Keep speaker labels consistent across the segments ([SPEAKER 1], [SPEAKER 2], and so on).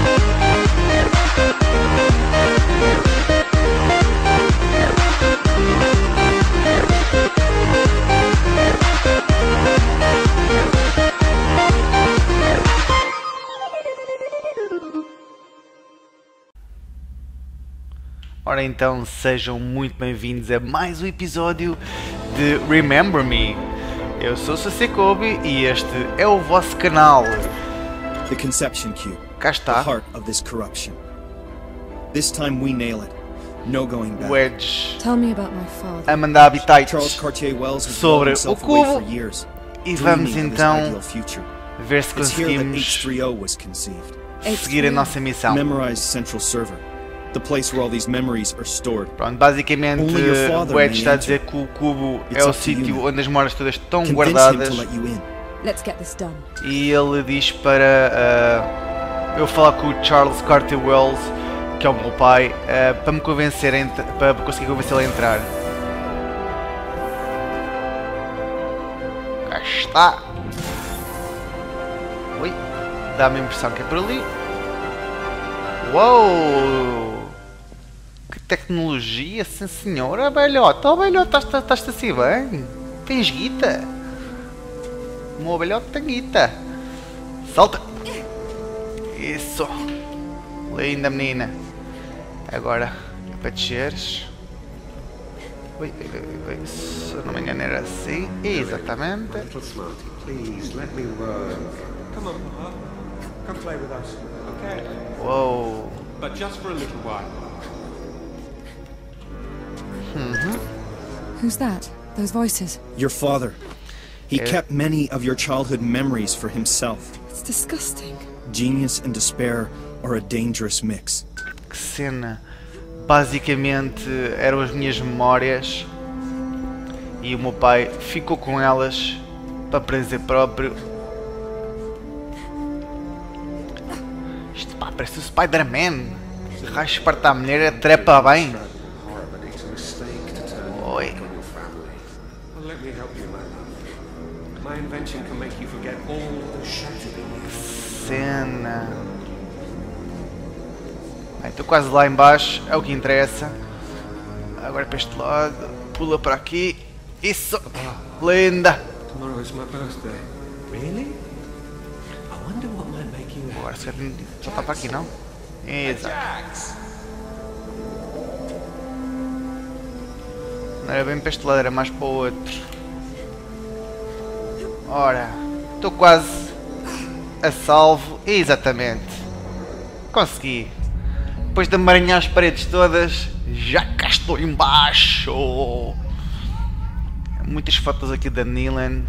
[SPEAKER 1] Ora então, sejam muito bem-vindos a mais um episódio de Remember Me. Eu sou Sasekobi e este é o vosso canal.
[SPEAKER 2] The conception cube.
[SPEAKER 1] Cá está.
[SPEAKER 2] The heart of this corruption. This time we nail it. No going back.
[SPEAKER 1] Wedge
[SPEAKER 3] Tell me about my father.
[SPEAKER 1] a mandar habitats
[SPEAKER 2] Charles Cartier Wells has
[SPEAKER 1] sobre
[SPEAKER 2] blown
[SPEAKER 1] o
[SPEAKER 2] himself away
[SPEAKER 1] cubo
[SPEAKER 2] for years,
[SPEAKER 1] e vamos
[SPEAKER 2] dreaming of his
[SPEAKER 1] então
[SPEAKER 2] ideal future.
[SPEAKER 1] ver se
[SPEAKER 2] It's here that
[SPEAKER 1] conseguimos
[SPEAKER 2] H3O was conceived.
[SPEAKER 1] seguir a nossa missão.
[SPEAKER 2] Memorize Central Server, the place where all these memories are stored.
[SPEAKER 1] Pronto, basicamente
[SPEAKER 2] Only your father
[SPEAKER 1] o Wedge
[SPEAKER 2] may
[SPEAKER 1] está a
[SPEAKER 2] enter.
[SPEAKER 1] dizer que o cubo
[SPEAKER 2] It's
[SPEAKER 1] é o
[SPEAKER 2] up to
[SPEAKER 1] sítio
[SPEAKER 2] you.
[SPEAKER 1] onde as memórias todas estão
[SPEAKER 2] Convince him
[SPEAKER 1] guardadas
[SPEAKER 2] to let you in.
[SPEAKER 3] Let's get this done.
[SPEAKER 1] e ele diz para eu falar com o Charles Cartier Wells, que é o meu pai, para me convencer para conseguir convencê-lo a entrar. Cá está. Ui, dá-me a impressão que é por ali. Uou! Que tecnologia, sim senhora, velhote. Oh velhote, estás assim bem? Tens guita? O meu velhote tem guita. Salta! Isso! Linda menina! Agora é para desceres. Ui, se eu não me engano era assim. Exatamente.
[SPEAKER 4] Little Smarty, please let me work. Come on, Papa. Come play with us, okay?
[SPEAKER 1] Uou!
[SPEAKER 4] But just for a little while.
[SPEAKER 3] Who's that? Those voices.
[SPEAKER 2] Your father. He
[SPEAKER 1] Yeah.
[SPEAKER 2] kept many of your childhood memories for himself.
[SPEAKER 3] It's disgusting.
[SPEAKER 2] Genius and despair are a dangerous mix.
[SPEAKER 1] Que cena! Basicamente eram as minhas memórias e o meu pai ficou com elas para prazer próprio. Isto pá, parece o Spider-Man. Raio esparta a mulher, trepa bem.
[SPEAKER 4] Horror, but it's a mistake to turn your
[SPEAKER 1] Oi.
[SPEAKER 4] back on your family. Well, let me help you, my love. My invention can make you forget all the shattered in you.
[SPEAKER 1] Cena. Bem, estou quase lá em baixo, é o que interessa. Agora para este lado, pula para aqui. Isso! Linda!
[SPEAKER 4] Tomorrow is my birthday. Really? I wonder what might make you
[SPEAKER 1] Agora se calhar só está para aqui, não? Exato.
[SPEAKER 4] Jax!
[SPEAKER 1] Não era bem para este lado, era mais para o outro. Ora, estou quase a salvo. Exatamente. Consegui. Depois de amaranhar as paredes todas, já cá estou embaixo. Muitas fotos aqui da Nilan.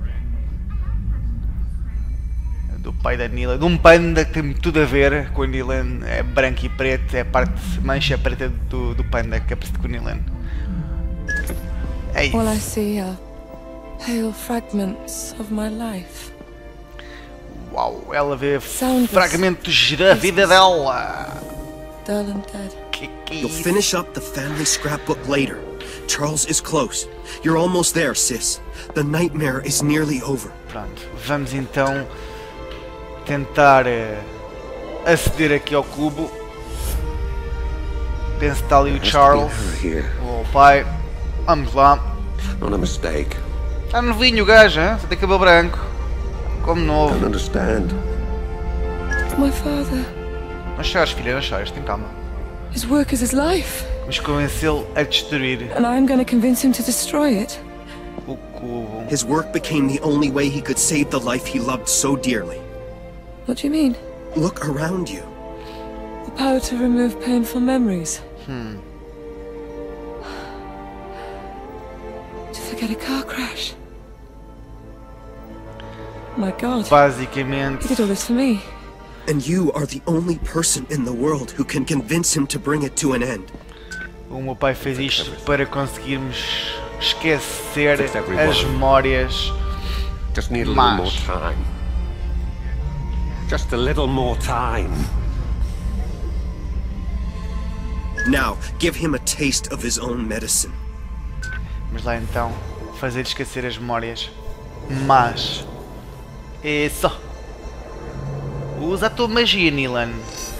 [SPEAKER 1] Do pai da Nilan. De um panda que tem tudo a ver com a Nilan. É branco e preto. É a parte mancha preta do panda que é parecido com a Nilan. É isso.
[SPEAKER 3] All I see are pale fragments of my life.
[SPEAKER 1] Uau, ela vê
[SPEAKER 3] Soundless.
[SPEAKER 1] fragmentos da vida dela.
[SPEAKER 3] Dull and dead.
[SPEAKER 1] Que é
[SPEAKER 2] You'll
[SPEAKER 1] isso?
[SPEAKER 2] finish up the family scrapbook later. Charles is close. You're almost there, sis. The nightmare is nearly over.
[SPEAKER 1] Pronto, vamos então tentar aceder aqui ao cubo. Penso que está ali o Charles,
[SPEAKER 4] Here.
[SPEAKER 1] o pai. Vamos lá.
[SPEAKER 4] Not a mistake.
[SPEAKER 1] Está novinho o gajo, hein? Só tem cabelo branco. Como novo.
[SPEAKER 4] Don't understand.
[SPEAKER 3] My father.
[SPEAKER 1] Não chores, filha, não chores, tem calma.
[SPEAKER 3] His work is his life.
[SPEAKER 1] Vamos convencê-lo a destruir
[SPEAKER 3] And I'm going to convince him to destroy it.
[SPEAKER 1] o cubo.
[SPEAKER 2] His work became the only way he could save the life he loved so dearly.
[SPEAKER 3] What do you mean?
[SPEAKER 2] Look around you.
[SPEAKER 3] The power to remove painful memories. To forget a car crash. My God.
[SPEAKER 1] Basicamente,
[SPEAKER 3] He did all this for me.
[SPEAKER 2] And you are the only person in the world who can convince him to bring it to an end.
[SPEAKER 1] o meu pai fez isto para conseguirmos esquecer
[SPEAKER 4] Fix everyone.
[SPEAKER 1] as memórias.
[SPEAKER 4] Just need a little more
[SPEAKER 1] Mas.
[SPEAKER 4] time. Just a little more time.
[SPEAKER 2] Now, give him a taste of his own medicine.
[SPEAKER 1] Vamos lá então fazer esquecer as memórias. Mas isso. Usa a tua magia, Nilan.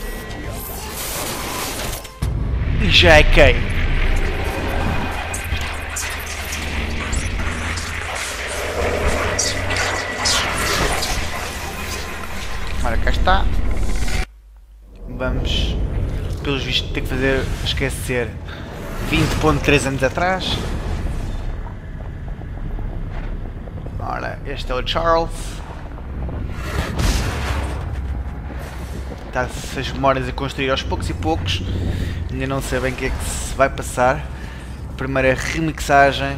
[SPEAKER 1] E já é quem? Ora, cá está. Vamos, pelos vistos, ter que fazer esquecer 20.3 anos atrás. Ora, este é o Charles. Está-se as memórias a construir aos poucos e poucos. Ainda não sei bem o que é que se vai passar. Primeira remixagem.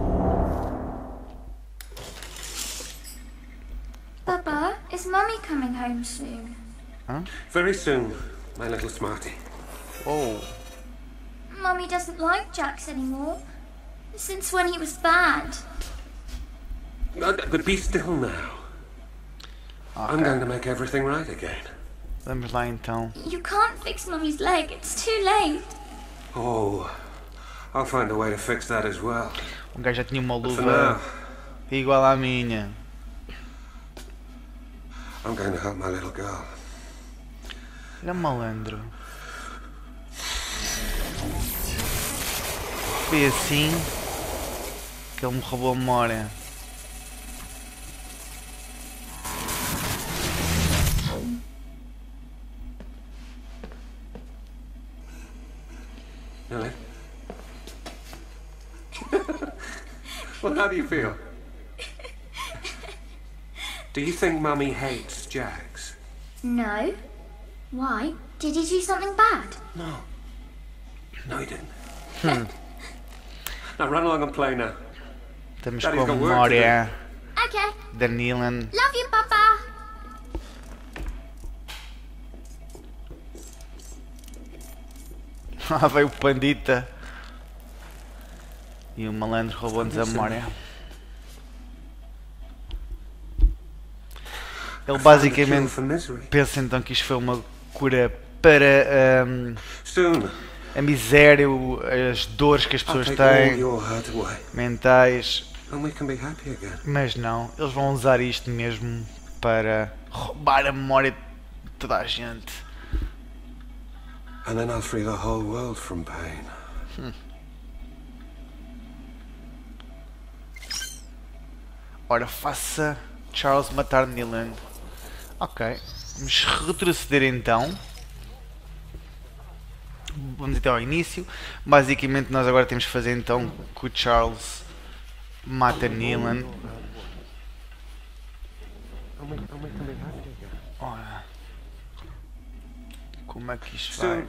[SPEAKER 5] Papa, is Mummy coming home soon?
[SPEAKER 4] Very soon, my little smarty.
[SPEAKER 1] Oh,
[SPEAKER 5] Mummy doesn't like Jax anymore. Since when he was bad.
[SPEAKER 4] But be still now. I'm going to make everything right again.
[SPEAKER 1] vamos lá então.
[SPEAKER 5] You can't fix Mummy's leg, it's too late.
[SPEAKER 4] Oh, I'll find a way to fix that as well.
[SPEAKER 1] O gajo já tinha uma
[SPEAKER 4] But for
[SPEAKER 1] luva
[SPEAKER 4] now,
[SPEAKER 1] igual à minha.
[SPEAKER 4] I'm going to help my little girl.
[SPEAKER 1] Ele é um malandro. Foi assim que ele me roubou a memória.
[SPEAKER 4] Nelly? Well, how do you feel? Do you think Mummy hates Jax?
[SPEAKER 5] No. Why? Did he do something bad?
[SPEAKER 4] No. No, he didn't. Now run along and play now.
[SPEAKER 1] Estamos
[SPEAKER 4] Daddy's
[SPEAKER 1] com a
[SPEAKER 4] got work to
[SPEAKER 1] memória
[SPEAKER 5] Okay.
[SPEAKER 1] da Neelan.
[SPEAKER 5] Love you, Papa.
[SPEAKER 1] Lá veio o Pandita. E o malandro roubou-nos a memória. Ele basicamente
[SPEAKER 4] For misery.
[SPEAKER 1] pensa então que isto foi uma cura para
[SPEAKER 4] Soon,
[SPEAKER 1] a miséria, as dores que as
[SPEAKER 4] I'll
[SPEAKER 1] pessoas
[SPEAKER 4] take all
[SPEAKER 1] têm,
[SPEAKER 4] your hurt away,
[SPEAKER 1] mentais,
[SPEAKER 4] and we can be happy again.
[SPEAKER 1] mas não, eles vão usar isto mesmo para roubar a memória de toda a gente.
[SPEAKER 4] And then I'll free the whole world from pain.
[SPEAKER 1] Ora, faça Charles matar Neelan. Ok, vamos retroceder então. Vamos até ao início. Basicamente nós agora temos que fazer então que o Charles mata Neelan. Ora, como é que isto vai?
[SPEAKER 4] Soon,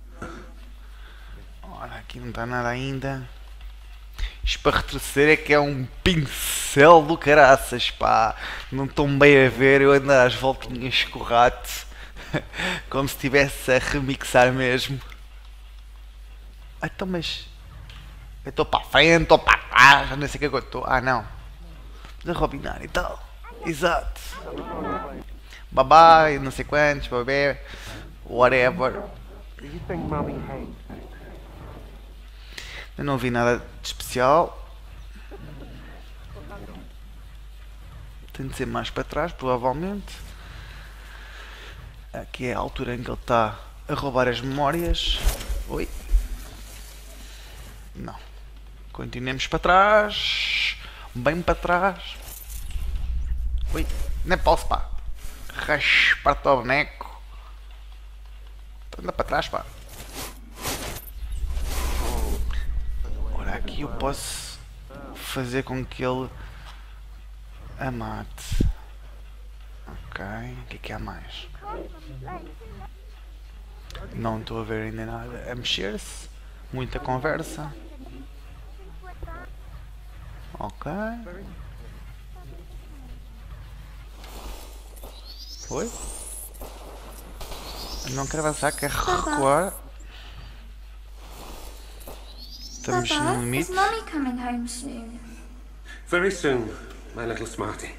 [SPEAKER 1] Ora, aqui não está nada ainda. Isto para retroceder é que é um pincel do caraças, pá. Não estou bem a ver, eu ando às voltinhas com o rato. Como se estivesse a remixar mesmo. Ah, então, mas... eu estou para a frente, estou para trás, já não sei o que é que eu estou. Ah, não. De robinar e tal. Exato. Babá, e não sei quantos, babé. Whatever.
[SPEAKER 4] do you think Mummy hates?
[SPEAKER 1] Eu não vi nada de especial. Tem de ser mais para trás, provavelmente. Aqui é a altura em que ele está a roubar as memórias. Oi. Não. Continuemos para trás. Bem para trás. Oi. Nem posso, pá. Raspa-te ao boneco. Anda para trás, pá. Ora, aqui eu posso fazer com que ele a mate. Ok, o que há mais? Não estou a ver ainda nada a mexer-se. Muita conversa. Ok. Foi? Eu não quero avançar, quero recuar. Estamos no
[SPEAKER 5] Papa, is
[SPEAKER 1] limite.
[SPEAKER 5] Mummy coming home soon?
[SPEAKER 4] Very soon, my little smarty.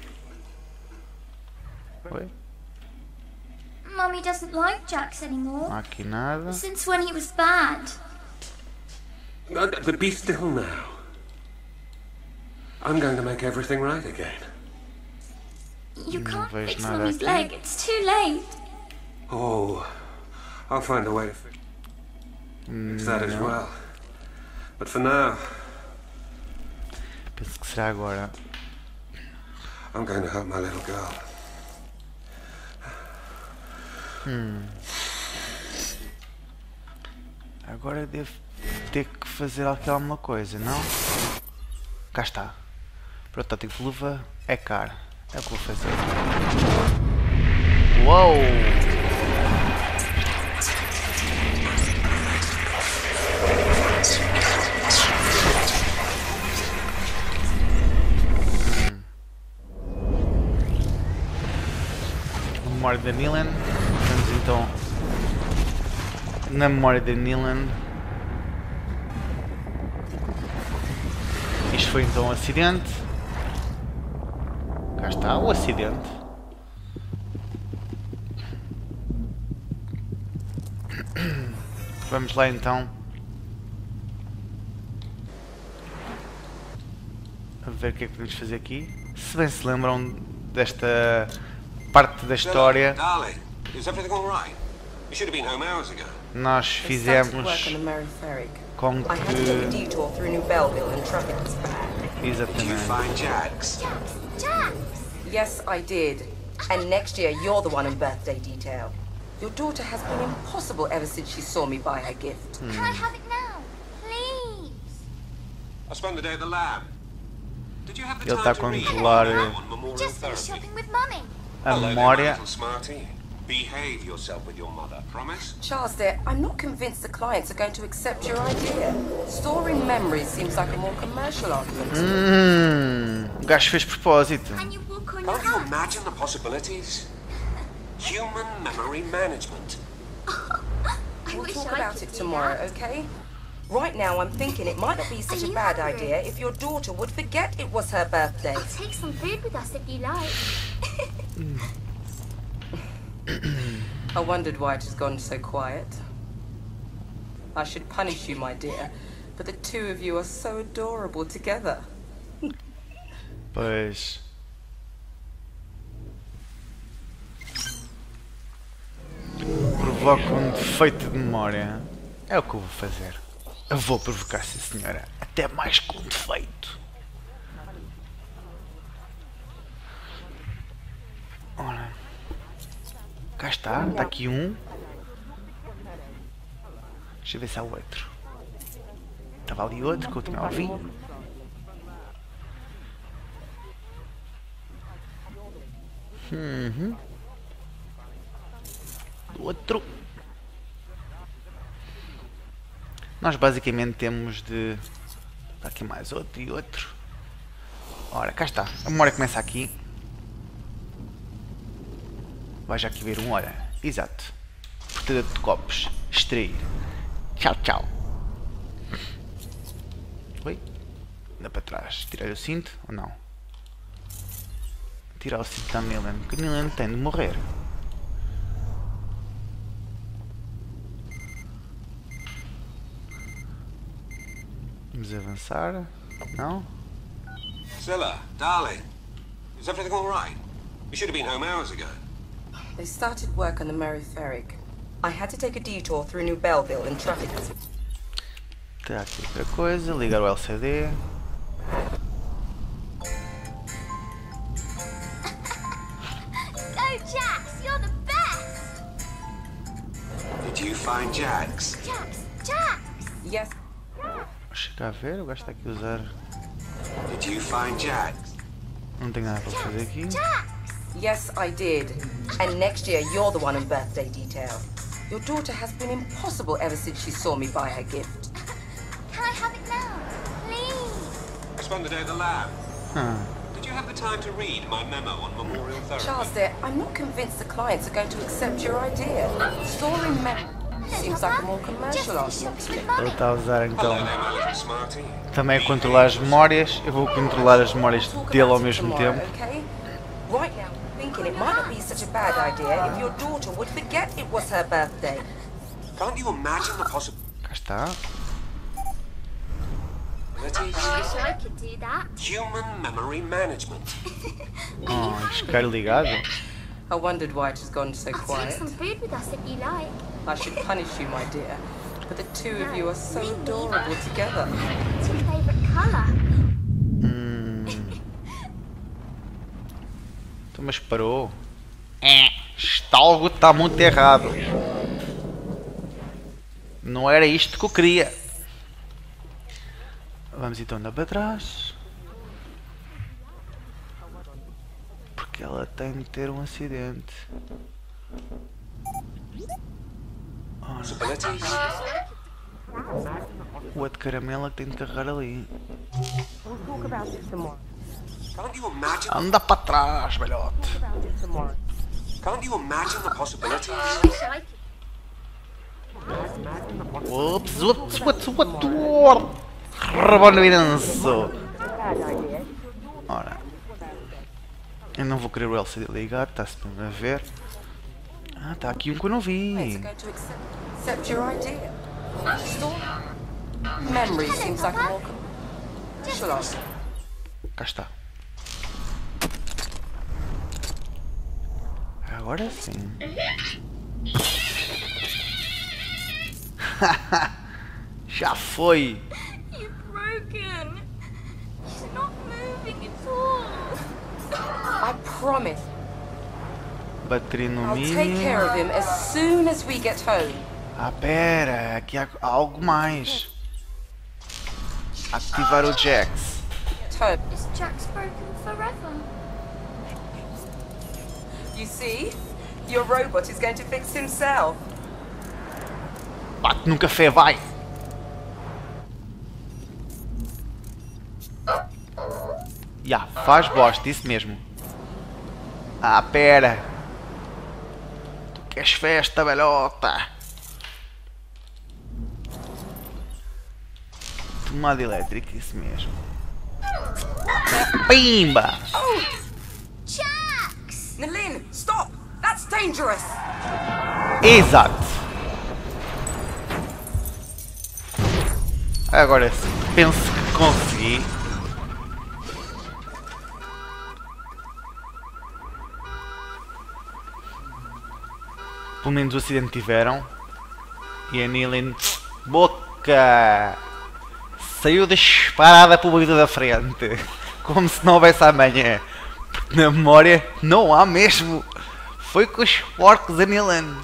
[SPEAKER 1] Oi?
[SPEAKER 5] Mummy doesn't like Jax
[SPEAKER 1] Não
[SPEAKER 5] anymore.
[SPEAKER 1] há aqui nada.
[SPEAKER 5] Since when he was bad.
[SPEAKER 4] But be still now. I'm going to make everything right again.
[SPEAKER 5] You
[SPEAKER 1] Não
[SPEAKER 5] can't
[SPEAKER 1] vejo
[SPEAKER 5] fix
[SPEAKER 1] nada
[SPEAKER 5] Mummy's
[SPEAKER 1] aqui.
[SPEAKER 5] leg, it's too late.
[SPEAKER 4] Oh, I'll find a way to fix. It's that as well. But for now,
[SPEAKER 1] Penso que será agora.
[SPEAKER 4] I'm going to help my little girl.
[SPEAKER 1] Agora devo ter que fazer alguma coisa, não? Cá está. Protótipo de luva é caro. É o que vou fazer. Uou! Memória da Nilan. Vamos então na memória da Nilan. Isto foi então um acidente. Cá está o acidente. Vamos lá então a ver o que é que podemos fazer aqui. Se bem se lembram desta parte da história,
[SPEAKER 4] Darling, is everything all right? You should have been home hours ago.
[SPEAKER 1] nós fizemos com
[SPEAKER 6] I had to take a
[SPEAKER 1] que...
[SPEAKER 6] detour through New Belleville and traffic was bad.
[SPEAKER 4] Did you
[SPEAKER 1] Exatamente.
[SPEAKER 4] find Jax?
[SPEAKER 5] Jax!
[SPEAKER 6] Yes, I did. And next year, you're the one in birthday detail. Your daughter has been impossible ever since she saw me buy her gift.
[SPEAKER 5] Can I have it now? Please!
[SPEAKER 4] I spent the day at the lab. Did you have the
[SPEAKER 1] Ele
[SPEAKER 4] time
[SPEAKER 1] está a
[SPEAKER 4] to read
[SPEAKER 1] controlar
[SPEAKER 4] on Memorial
[SPEAKER 5] Just finished
[SPEAKER 4] Therapy?
[SPEAKER 5] shopping with Mummy.
[SPEAKER 1] a
[SPEAKER 4] Hello there, my
[SPEAKER 1] memória.
[SPEAKER 4] little smarty. Behave yourself with your mother, promise?
[SPEAKER 6] Charles, dear, I'm not convinced the clients are going to accept your idea. Storing memories seems like a more commercial argument.
[SPEAKER 1] O gajo fez propósito.
[SPEAKER 5] And you walk on your
[SPEAKER 4] Can't you
[SPEAKER 5] hands.
[SPEAKER 4] imagine the possibilities? Human memory management.
[SPEAKER 5] I
[SPEAKER 6] We'll
[SPEAKER 5] wish
[SPEAKER 6] talk
[SPEAKER 5] I
[SPEAKER 6] about
[SPEAKER 5] could
[SPEAKER 6] it
[SPEAKER 5] do
[SPEAKER 6] tomorrow,
[SPEAKER 5] that.
[SPEAKER 6] okay? Right now, I'm thinking it might not be such
[SPEAKER 5] Are
[SPEAKER 6] a
[SPEAKER 5] you
[SPEAKER 6] bad
[SPEAKER 5] hungry?
[SPEAKER 6] idea if your daughter would forget it was her birthday.
[SPEAKER 5] I'll take some food with us if you like.
[SPEAKER 6] I wondered why it has gone so quiet. I should punish you, my dear, but the two of you are so adorable together.
[SPEAKER 1] Pois. Provoca um defeito de memória. É o que eu vou fazer. Eu vou provocar, sim senhora. Até mais com um defeito. Ora. Cá está. Está aqui um. Deixa eu ver se há outro. Estava ali outro que eu tinha ouvido. Outro. Nós basicamente temos de... Está aqui mais outro e outro. Ora, cá está. A memória começa aqui. Vai já aqui ver um, olha. Exato. Portador de copos. Extrair. Tchau, tchau. Oi? Anda para trás. Tirar o cinto ou não? Tirar o cinto da Nilan. Porque a Nilan tem de morrer. Vamos avançar. Não?
[SPEAKER 4] Zilla, darling, is everything all right? You should have been home hours ago.
[SPEAKER 6] They started work on the Mary Ferrick. I had to take a detour through New Belleville and traffic was...
[SPEAKER 1] Está aqui outra coisa. Ligar o LCD.
[SPEAKER 5] Go, Jax! You're the best!
[SPEAKER 4] Did you find Jax?
[SPEAKER 5] Jax! Jax!
[SPEAKER 6] Yes,
[SPEAKER 1] Chegar a ver. O gajo está aqui a usar.
[SPEAKER 4] Did you find Jax?
[SPEAKER 1] Não tenho nada para fazer aqui.
[SPEAKER 5] Jax!
[SPEAKER 6] yes, I did. And next year, you're the one in birthday detail. Your daughter has been impossible ever since she saw me buy her gift.
[SPEAKER 5] Can I have it now? Please!
[SPEAKER 4] I spent the day at the lab.
[SPEAKER 1] Ah,
[SPEAKER 4] Did you have the time to read my memo on Memorial Therapy?
[SPEAKER 6] Charles, dear, I'm not convinced the clients are going to accept your idea. Storing memory seems like a more commercial
[SPEAKER 5] Just
[SPEAKER 6] argument
[SPEAKER 5] finished
[SPEAKER 6] to
[SPEAKER 5] shopping
[SPEAKER 6] me.
[SPEAKER 5] with
[SPEAKER 1] ele
[SPEAKER 5] Mummy.
[SPEAKER 1] está a usar
[SPEAKER 4] Hello
[SPEAKER 1] então
[SPEAKER 4] there, my little smarty.
[SPEAKER 1] também a controlar as memórias. Eu vou controlar as memórias
[SPEAKER 6] Talk
[SPEAKER 1] dele ao
[SPEAKER 6] about it
[SPEAKER 1] mesmo
[SPEAKER 6] tomorrow,
[SPEAKER 1] tempo.
[SPEAKER 6] okay? Right now, I'm thinking it might not be such a bad idea if your daughter would forget it was her birthday.
[SPEAKER 4] Can't you imagine the possibilities?
[SPEAKER 1] Cá está.
[SPEAKER 5] I wish I could do that.
[SPEAKER 4] Human memory management.
[SPEAKER 1] Oh, iscar ligado.
[SPEAKER 6] I wondered why it has gone so
[SPEAKER 5] I'll take
[SPEAKER 6] quiet.
[SPEAKER 5] some food with us if you like.
[SPEAKER 6] I should punish you, my dear, but but the two of you are so adorable together.
[SPEAKER 5] What's your favourite colour?
[SPEAKER 1] Então, mas parou. Algo está muito errado. Não era isto que eu queria. Vamos então andar para trás. Porque ela tem de ter um acidente. O outro caramelo é que tem de carregar ali.
[SPEAKER 2] Can't you imagine?
[SPEAKER 1] Anda para trás, velhote.
[SPEAKER 2] Can't you imagine the possibilities?
[SPEAKER 1] Ups. Rebondiranço. Ora. Eu não vou querer o LCD ligado, está-se a ver. Ah, está aqui um que eu não vi.
[SPEAKER 6] Going to accept your idea. Still, memory seems like a more shall I?
[SPEAKER 1] Cá está. Agora sim. Já foi.
[SPEAKER 5] You're broken. She's not moving at all.
[SPEAKER 6] I promise.
[SPEAKER 1] Bateria no
[SPEAKER 6] I'll take care of
[SPEAKER 1] mínimo.
[SPEAKER 6] him as soon as we get home.
[SPEAKER 1] Ah, pera, aqui há algo mais. Ativar o Jax.
[SPEAKER 6] Home.
[SPEAKER 5] Is Jax broken forever?
[SPEAKER 6] You see, your robot is going to fix himself.
[SPEAKER 1] Bate num café, vai! Já, faz bosta, isso mesmo. Ah, pera. Tu queres festa, velhota? Tomada elétrica, isso mesmo. Pimba!
[SPEAKER 5] Jax!
[SPEAKER 6] Nalin, stop! That's dangerous!
[SPEAKER 1] Exato. Agora sim, penso que consegui. Pelo menos o acidente tiveram. E a Nilin, boca! Saiu disparada para o vidro da frente. Como se não houvesse amanhã. Porque na memória não há mesmo. Foi com os porcos a Nilin.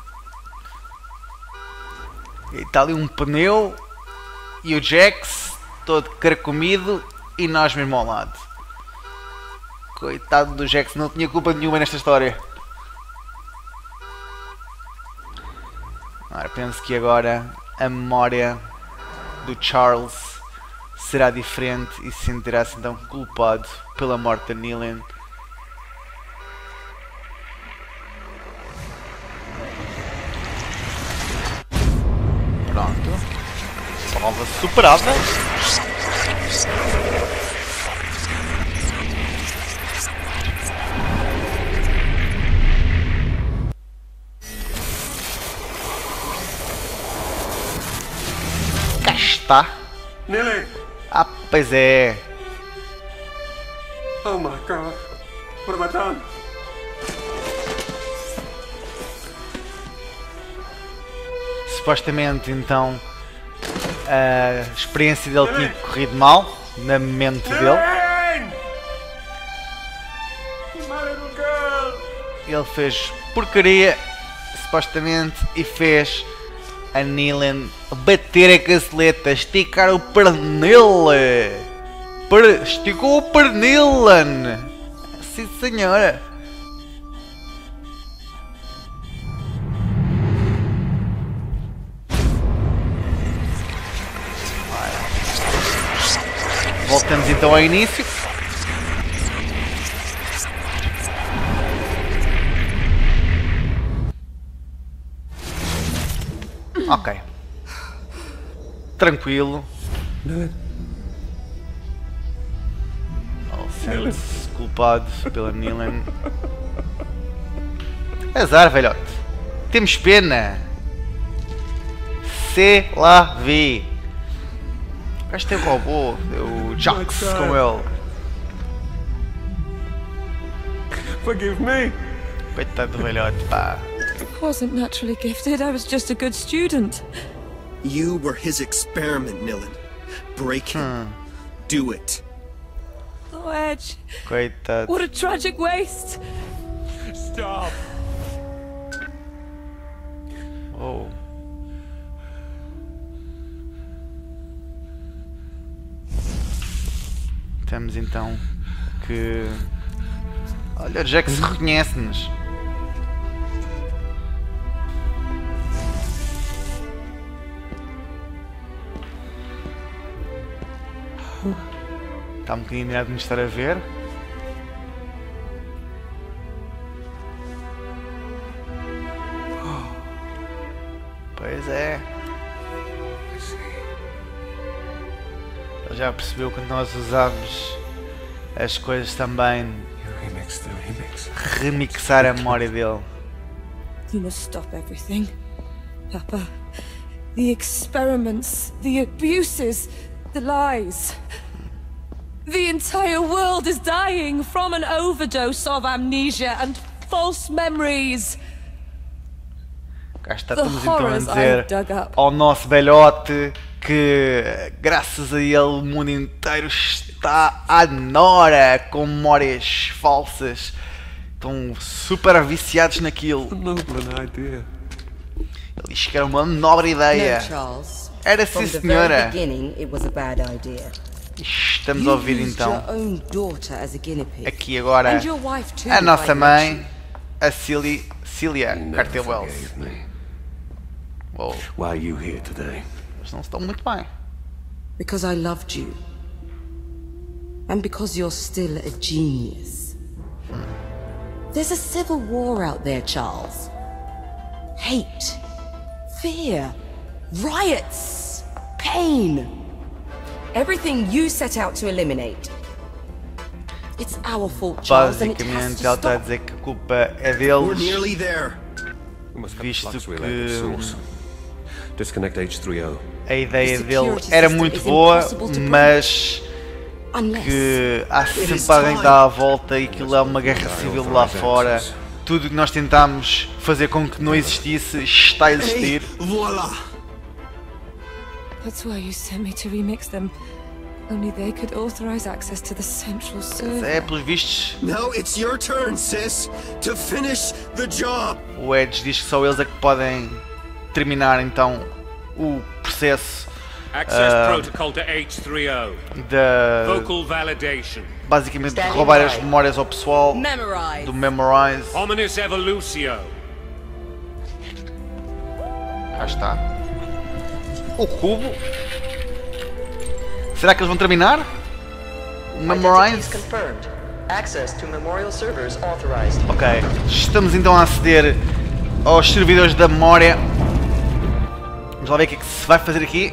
[SPEAKER 1] E está ali um pneu. E o Jax todo carcomido. E nós mesmo ao lado. Coitado do Jax, não tinha culpa nenhuma nesta história. Ora, penso que agora a memória do Charles será diferente e se sentirá-se então culpado pela morte da Nilin. Pronto. Prova superada. Cá está.
[SPEAKER 4] Nilin!
[SPEAKER 1] Ah, pois é.
[SPEAKER 4] Oh my god. What have I done?
[SPEAKER 1] Supostamente então a experiência dele tinha corrido mal na mente dele.
[SPEAKER 4] Nilin! My little girl!
[SPEAKER 1] Ele fez porcaria supostamente e fez a Nilin bater a canceleta, esticar o pernil. Esticou o pernil. Sim senhora. Voltamos então ao início. Ok. Tranquilo.
[SPEAKER 4] Nilin.
[SPEAKER 1] Ele sente-se culpado pela Nilin. Azar, velhote. Temos pena. Se lá vi. Este é o robô. É o Jax com ele.
[SPEAKER 4] Forgive me.
[SPEAKER 1] Coitado do velhote, pá.
[SPEAKER 3] I wasn't naturally gifted, I was just a good student.
[SPEAKER 2] You were his experiment, Nilin. Break him. Do it.
[SPEAKER 3] Oh, Edge.
[SPEAKER 1] Coitado.
[SPEAKER 3] What a tragic waste.
[SPEAKER 4] Stop!
[SPEAKER 1] Oh. Temos então que... Olha, Jack se reconhece-nos. Está um bocadinho mirado de nos estar a ver. Pois é. Ele já percebeu que nós usamos as coisas também. Remixar a memória dele.
[SPEAKER 3] You must stop everything. Papa. The experiments, the abuses, the lies. The entire world is dying from an overdose of amnesia and false memories.
[SPEAKER 1] Cá estamos então a dizer ao nosso velhote que graças a ele o mundo inteiro está à nora com memórias falsas. Estão super viciados naquilo. Ele diz que era uma nobre ideia. Era sim, senhora. Estamos a ouvir então aqui agora a nossa mãe, a Celia Carter-Wells. Wow.
[SPEAKER 4] Why are you here today?
[SPEAKER 1] Eles não estão muito bem.
[SPEAKER 6] Because I loved you. And because you're still a genius. There's a civil war out there, Charles. Hate. Fear. Riots. Pain. Everything you set out to eliminate. It's our fault, Charles, and it has
[SPEAKER 1] Basicamente,
[SPEAKER 6] to
[SPEAKER 1] ela está a
[SPEAKER 6] stop.
[SPEAKER 1] dizer que a culpa é
[SPEAKER 2] We're
[SPEAKER 1] deles,
[SPEAKER 2] nearly there.
[SPEAKER 1] visto que
[SPEAKER 4] Disconnect H3O.
[SPEAKER 1] a ideia
[SPEAKER 6] The
[SPEAKER 1] dele
[SPEAKER 6] security
[SPEAKER 1] era
[SPEAKER 6] system
[SPEAKER 1] muito
[SPEAKER 6] is
[SPEAKER 1] boa,
[SPEAKER 6] impossible to
[SPEAKER 1] mas
[SPEAKER 6] Unless
[SPEAKER 1] que há
[SPEAKER 2] It is
[SPEAKER 1] sempre alguém que
[SPEAKER 2] time.
[SPEAKER 1] dá a volta e aquilo é uma guerra civil lá fora. Tudo que nós tentámos fazer com que não existisse está a
[SPEAKER 2] Hey,
[SPEAKER 1] existir.
[SPEAKER 2] voila!
[SPEAKER 3] That's why you sent me to remix them. Only they could authorize access to the central server.
[SPEAKER 1] É, pelos vistos,
[SPEAKER 2] Now it's your turn, sis, to finish the job.
[SPEAKER 1] o Edge diz que só eles é que podem terminar então o processo
[SPEAKER 7] Access protocol to H3O.
[SPEAKER 1] de
[SPEAKER 7] Vocal validation.
[SPEAKER 1] basicamente de roubar as memórias ao pessoal
[SPEAKER 6] memorize.
[SPEAKER 1] do Memorize.
[SPEAKER 7] Ominous evolutio.
[SPEAKER 1] Cá está. O cubo. Será que eles vão terminar? O Memorize?
[SPEAKER 8] Confirmed. Access to memorial servers authorized.
[SPEAKER 1] Ok. Estamos então a aceder aos servidores da memória. Vamos lá ver o que é que se vai fazer aqui.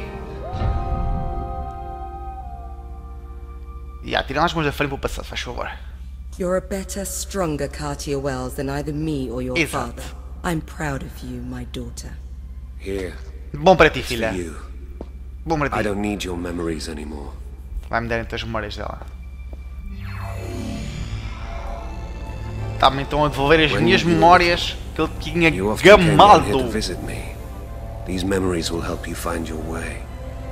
[SPEAKER 1] E tirem as mãos da frente para o passado, faz favor.
[SPEAKER 6] You're a better, stronger Cartier-Wells than either me or your
[SPEAKER 1] Exato.
[SPEAKER 6] father. I'm proud of you, my daughter.
[SPEAKER 4] Here,
[SPEAKER 1] Bom para ti,
[SPEAKER 4] for
[SPEAKER 1] filha.
[SPEAKER 4] you.
[SPEAKER 1] Bom para
[SPEAKER 4] I
[SPEAKER 1] ti.
[SPEAKER 4] don't need your memories anymore.
[SPEAKER 1] Vai-me dar então as memórias dela. Está-me então a devolver as
[SPEAKER 4] When
[SPEAKER 1] minhas
[SPEAKER 4] you
[SPEAKER 1] memórias que ele tinha
[SPEAKER 4] You often came down here to
[SPEAKER 1] gamado.
[SPEAKER 4] visit me. These memories will help you find your way.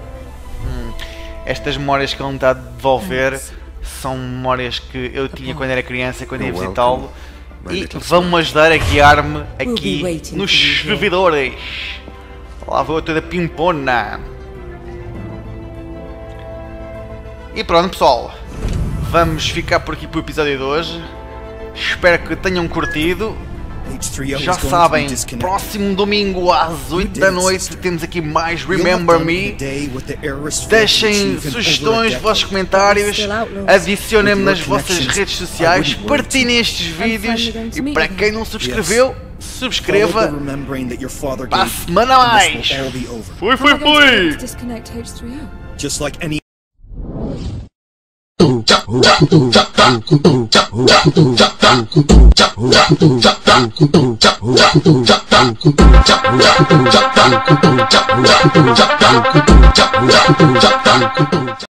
[SPEAKER 1] Estas memórias que ele me está a devolver são memórias que eu tinha quando era criança, quando ia
[SPEAKER 4] You're
[SPEAKER 1] visitá-lo.
[SPEAKER 4] welcome, my
[SPEAKER 1] E
[SPEAKER 4] little
[SPEAKER 1] vão-me ajudar a guiar-me aqui
[SPEAKER 6] waiting
[SPEAKER 1] nos
[SPEAKER 6] for you here.
[SPEAKER 1] servidores. Lá vou eu toda pimpona. E pronto, pessoal. Vamos ficar por aqui para o episódio de hoje. Espero que tenham curtido.
[SPEAKER 2] H3O
[SPEAKER 1] Já
[SPEAKER 2] is going to be
[SPEAKER 1] sabem,
[SPEAKER 2] disconnected.
[SPEAKER 1] próximo domingo às 8 da noite temos aqui mais
[SPEAKER 2] You'll have
[SPEAKER 1] Remember
[SPEAKER 2] done
[SPEAKER 1] Me.
[SPEAKER 2] today what the heiress failed to
[SPEAKER 1] Deixem
[SPEAKER 2] achieve in over a
[SPEAKER 1] sugestões,
[SPEAKER 2] decade.
[SPEAKER 1] vossos comentários, adicionem-me nas vossas redes sociais, partilhem estes vídeos e para quem não subscreveu,
[SPEAKER 2] Follow
[SPEAKER 1] subscreva.
[SPEAKER 2] the remembering that your father
[SPEAKER 1] Para a
[SPEAKER 2] gave you,
[SPEAKER 1] semana
[SPEAKER 2] and
[SPEAKER 1] mais.
[SPEAKER 2] this will all be over.
[SPEAKER 1] Fui,
[SPEAKER 3] How am I going to
[SPEAKER 1] fui!
[SPEAKER 3] disconnect H3O?
[SPEAKER 2] Just like any